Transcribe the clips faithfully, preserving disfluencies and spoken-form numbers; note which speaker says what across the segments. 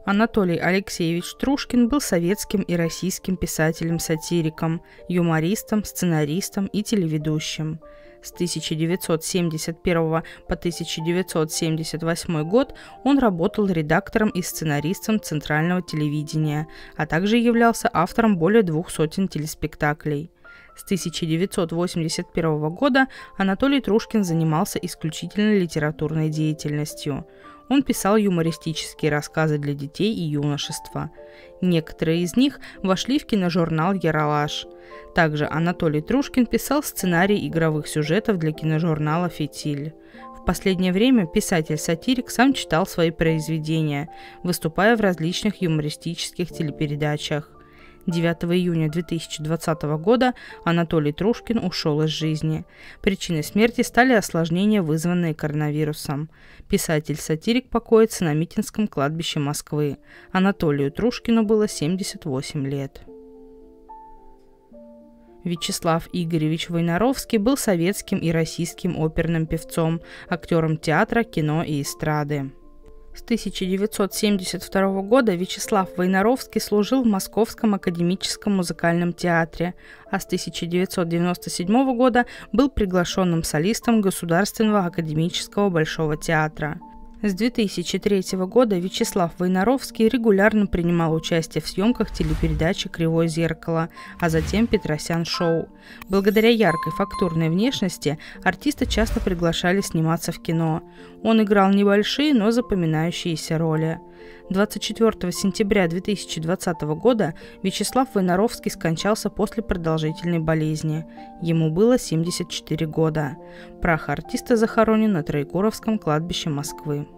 Speaker 1: Анатолий Алексеевич Трушкин был советским и российским писателем-сатириком, юмористом, сценаристом и телеведущим. С тысяча девятьсот семьдесят первого по тысяча девятьсот семьдесят восьмой год он работал редактором и сценаристом Центрального телевидения, а также являлся автором более двух сотен телеспектаклей. С тысяча девятьсот восемьдесят первого года Анатолий Трушкин занимался исключительно литературной деятельностью. Он писал юмористические рассказы для детей и юношества. Некоторые из них вошли в киножурнал «Ералаш». Также Анатолий Трушкин писал сценарий игровых сюжетов для киножурнала «Фитиль». В последнее время писатель-сатирик сам читал свои произведения, выступая в различных юмористических телепередачах. девятого июня две тысячи двадцатого года Анатолий Трушкин ушел из жизни. Причиной смерти стали осложнения, вызванные коронавирусом. Писатель-сатирик покоится на Митинском кладбище Москвы. Анатолию Трушкину было семьдесят восемь лет. Вячеслав Игоревич Войнаровский был советским и российским оперным певцом, актером театра, кино и эстрады. С тысяча девятьсот семьдесят второго года Вячеслав Войнаровский служил в Московском академическом музыкальном театре, а с тысяча девятьсот девяносто седьмого года был приглашенным солистом Государственного академического Большого театра. С две тысячи третьего года Вячеслав Войнаровский регулярно принимал участие в съемках телепередачи «Кривое зеркало», а затем «Петросян шоу». Благодаря яркой фактурной внешности артиста часто приглашали сниматься в кино. Он играл небольшие, но запоминающиеся роли. двадцать четвёртого сентября две тысячи двадцатого года Вячеслав Войнаровский скончался после продолжительной болезни. Ему было семьдесят четыре года. Прах артиста захоронен на Троекуровском кладбище Москвы.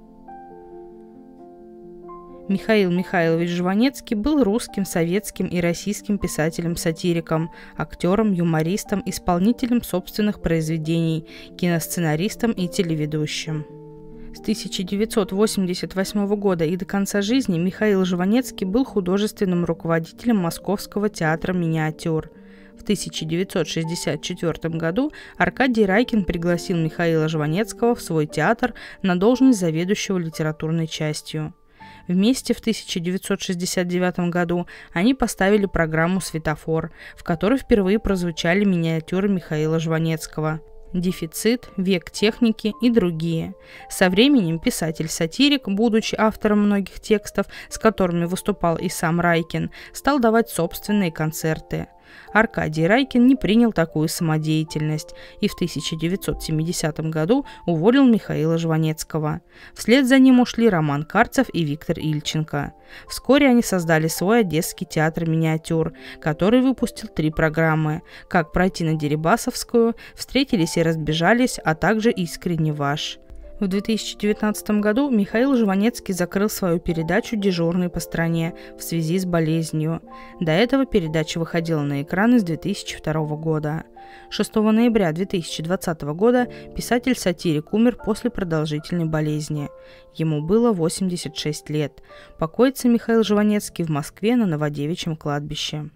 Speaker 1: Михаил Михайлович Жванецкий был русским, советским и российским писателем-сатириком, актером, юмористом, исполнителем собственных произведений, киносценаристом и телеведущим. С тысяча девятьсот восемьдесят восьмого года и до конца жизни Михаил Жванецкий был художественным руководителем Московского театра миниатюр. В тысяча девятьсот шестьдесят четвёртом году Аркадий Райкин пригласил Михаила Жванецкого в свой театр на должность заведующего литературной частью. Вместе в тысяча девятьсот шестьдесят девятом году они поставили программу «Светофор», в которой впервые прозвучали миниатюры Михаила Жванецкого. «Дефицит», «Век техники» и другие. Со временем писатель-сатирик, будучи автором многих текстов, с которыми выступал и сам Райкин, стал давать собственные концерты. Аркадий Райкин не принял такую самодеятельность и в тысяча девятьсот семидесятом году уволил Михаила Жванецкого. Вслед за ним ушли Роман Карцев и Виктор Ильченко. Вскоре они создали свой Одесский театр миниатюр, который выпустил три программы: «Как пройти на Дерибасовскую», «Встретились и разбежались», а также «Искренне ваш». В две тысячи девятнадцатом году Михаил Жванецкий закрыл свою передачу «Дежурный по стране» в связи с болезнью. До этого передача выходила на экраны с две тысячи второго года. шестого ноября две тысячи двадцатого года писатель-сатирик умер после продолжительной болезни. Ему было восемьдесят шесть лет. Покоится Михаил Жванецкий в Москве на Новодевичьем кладбище.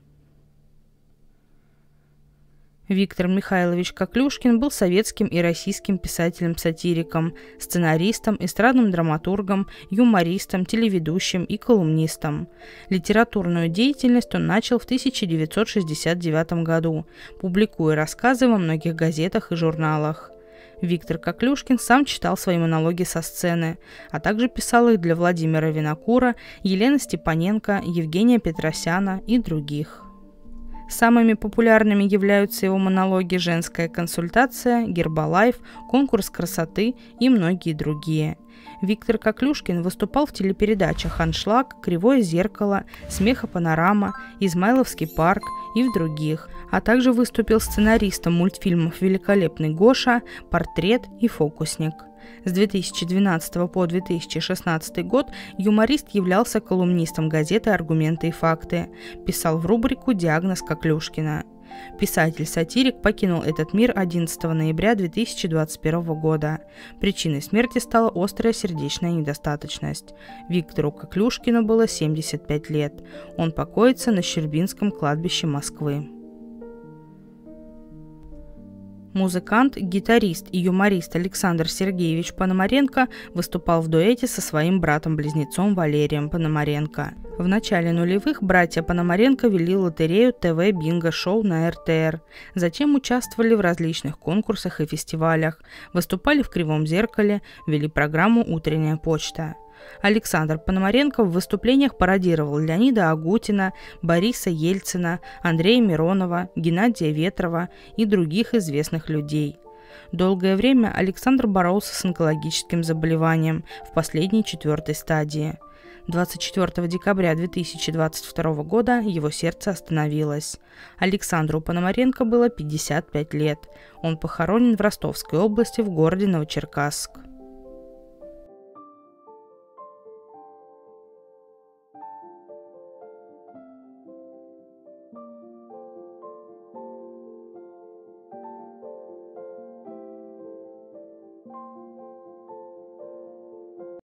Speaker 1: Виктор Михайлович Коклюшкин был советским и российским писателем-сатириком, сценаристом, эстрадным драматургом, юмористом, телеведущим и колумнистом. Литературную деятельность он начал в тысяча девятьсот шестьдесят девятом году, публикуя рассказы во многих газетах и журналах. Виктор Коклюшкин сам читал свои монологи со сцены, а также писал их для Владимира Винокура, Елены Степаненко, Евгения Петросяна и других. Самыми популярными являются его монологи «Женская консультация», «Гербалайф», «Конкурс красоты» и многие другие. Виктор Коклюшкин выступал в телепередачах «Аншлаг», «Кривое зеркало», «Смехопанорама», «Измайловский парк» и в других, а также выступил сценаристом мультфильмов «Великолепный Гоша», «Портрет» и «Фокусник». С две тысячи двенадцатого по две тысячи шестнадцатый год юморист являлся колумнистом газеты «Аргументы и факты», писал в рубрику «Диагноз Коклюшкина». Писатель-сатирик покинул этот мир одиннадцатого ноября две тысячи двадцать первого года. Причиной смерти стала острая сердечная недостаточность. Виктору Коклюшкину было семьдесят пять лет. Он покоится на Щербинском кладбище Москвы. Музыкант, гитарист и юморист Александр Сергеевич Пономаренко выступал в дуэте со своим братом-близнецом Валерием Пономаренко. В начале нулевых братья Пономаренко вели лотерею ТВ-бинго-шоу на эр тэ эр. Затем участвовали в различных конкурсах и фестивалях, выступали в «Кривом зеркале», вели программу «Утренняя почта». Александр Пономаренко в выступлениях пародировал Леонида Агутина, Бориса Ельцина, Андрея Миронова, Геннадия Ветрова и других известных людей. Долгое время Александр боролся с онкологическим заболеванием в последней четвертой стадии. двадцать четвёртого декабря две тысячи двадцать второго года его сердце остановилось. Александру Пономаренко было пятьдесят пять лет. Он похоронен в Ростовской области в городе Новочеркасск.